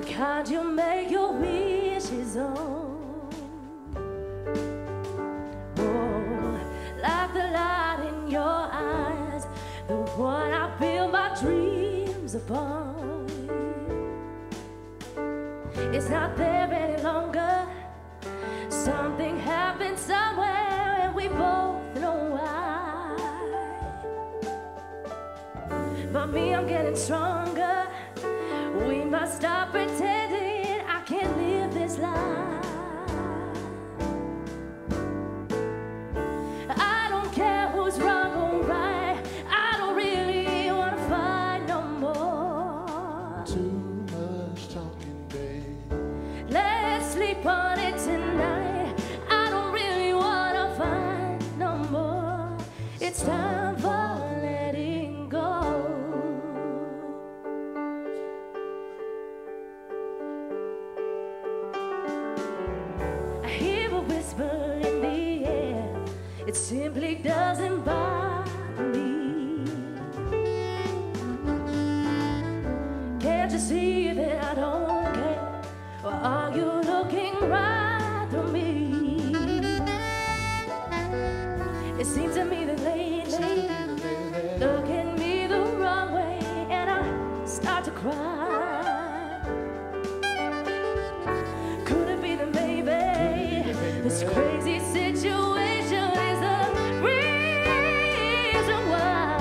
the kind you make your wishes on. Oh, like the light in your eyes, the one I build my dreams upon. It's not there any longer. Something happened somewhere and we both know why. But me, I'm getting stronger. We must stop pretending I can't live this life. I don't care who's wrong or right. I don't really want to fight no more. Too much talking, babe. Let's sleep on it tonight. I don't really want to fight no more. It's time for letting go. Whisper in the air, it simply doesn't bother me. Can't you see that I don't care? Or are you looking right through me? It seems to me that lately look at me the wrong way and I start to cry. Could it be that maybe this crazy situation is the reason why?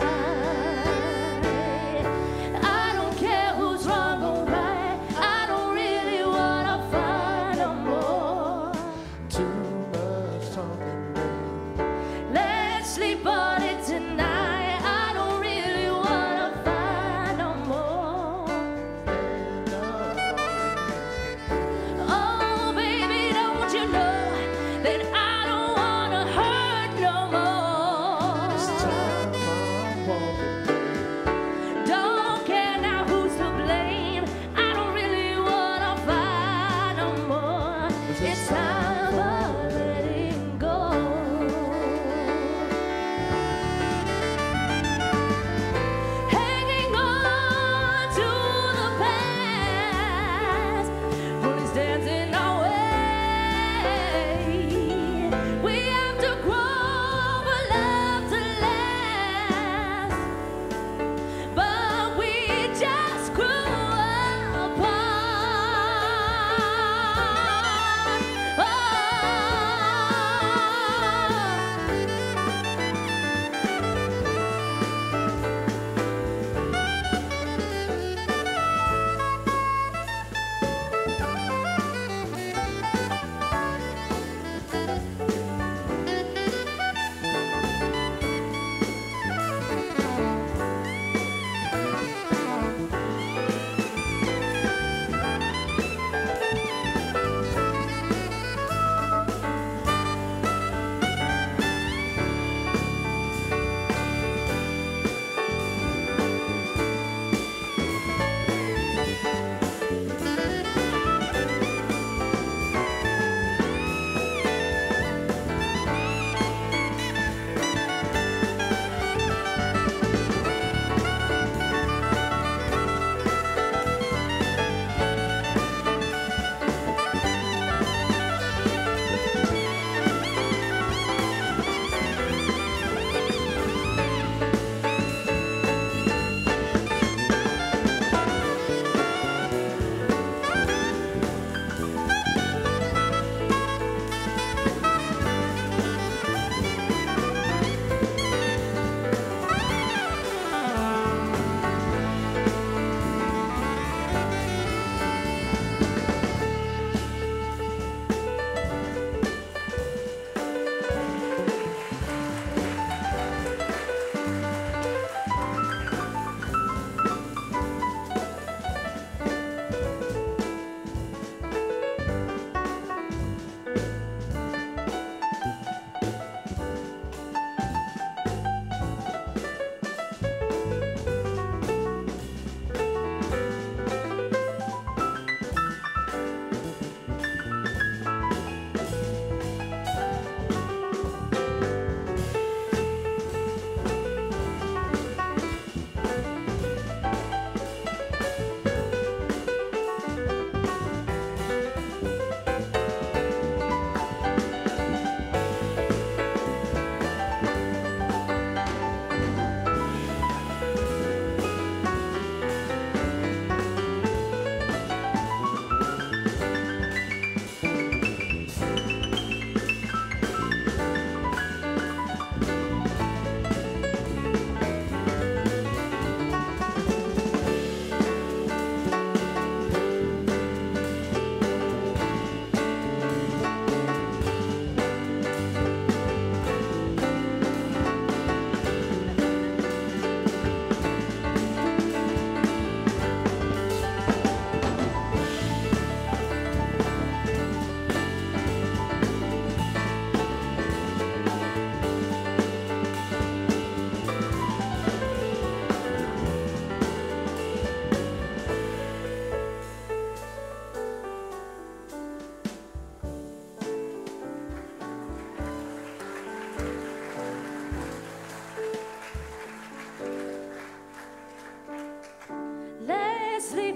I don't care who's wrong or right. I don't really want to fight no more. Too much talking, babe. Let's sleep on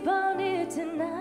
sleep on it tonight.